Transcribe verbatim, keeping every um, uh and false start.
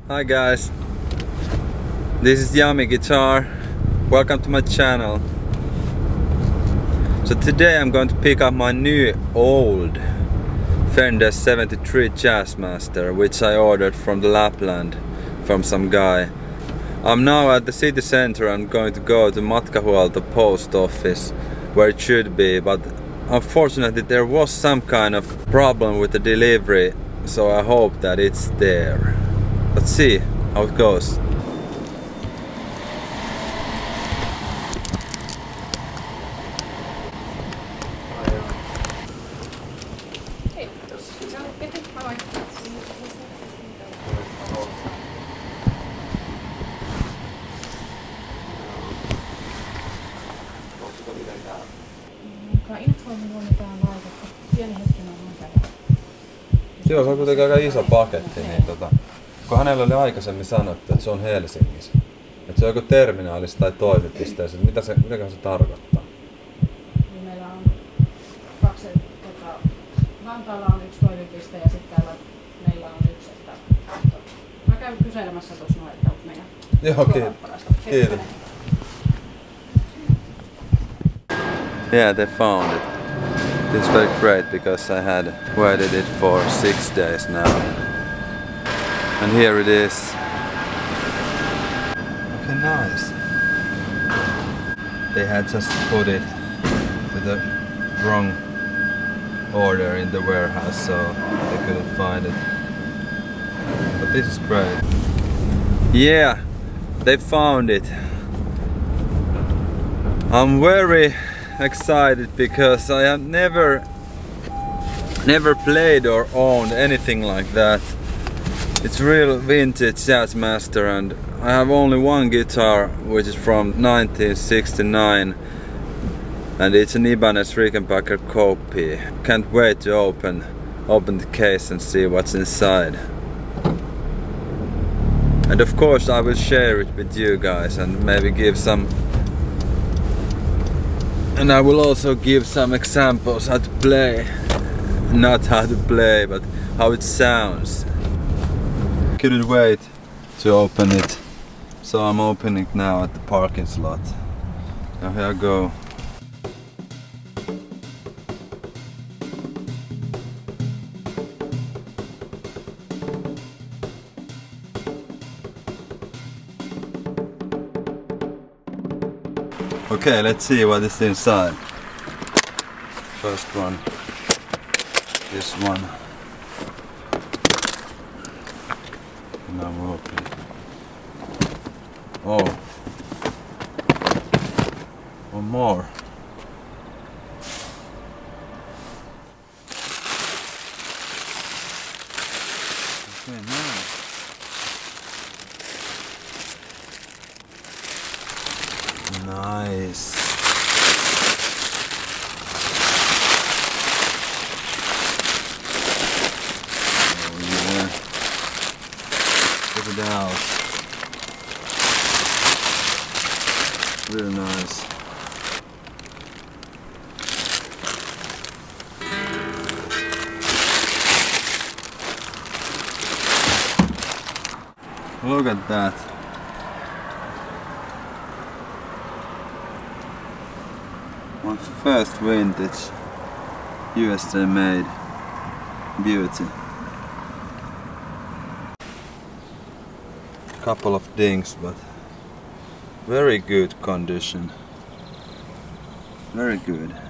Hi guys, this is JamiGuitar. Welcome to my channel. So today I'm going to pick up my new old Fender seventy-three Jazzmaster, which I ordered from the Lapland from some guy. I'm now at the city center. I'm going to go to Matkahuolto post office where it should be, but unfortunately there was some kind of problem with the delivery, so I hope that it's there. Let's see how it goes. Joo, se on kuitenkin aika iso paketti, niin tota, kun hänellä oli aikaisemmin sanottu, että se on Helsingissä. Että se on joku terminaalissa tai toimipisteessä. Mitä se, mitä se tarkoittaa? Niin meillä on kaksi, tota, Vantaalla on yksi toimipiste ja sitten täällä meillä on yksi, että mä käyn kyselemässä tuossa noin, että onko meidän Joo, kiitos. Kiitos. Yeah, they found it. It's very great because I had waited it for six days now. And here it is. Okay, nice. They had just put it with the wrong order in the warehouse, so they couldn't find it. But this is great. Yeah, they found it. I'm very excited because I have never never played or owned anything like that. It's real vintage Jazzmaster, and I have only one guitar which is from nineteen sixty-nine, and it's an Ibanez Rickenbacker copy. Can't wait to open open the case and see what's inside. And of course I will share it with you guys and maybe give some And I will also give some examples how to play. Not how to play, but how it sounds. Couldn't wait to open it, so I'm opening it now at the parking slot. Now here I go. Okay, let's see what is inside. First one, this one. Now we'll open it. Oh, one more. Okay, nice. Nice. Oh yeah. Check it out. Really nice. Look at that. My first vintage U S A made beauty. Couple of dings, but very good condition. Very good.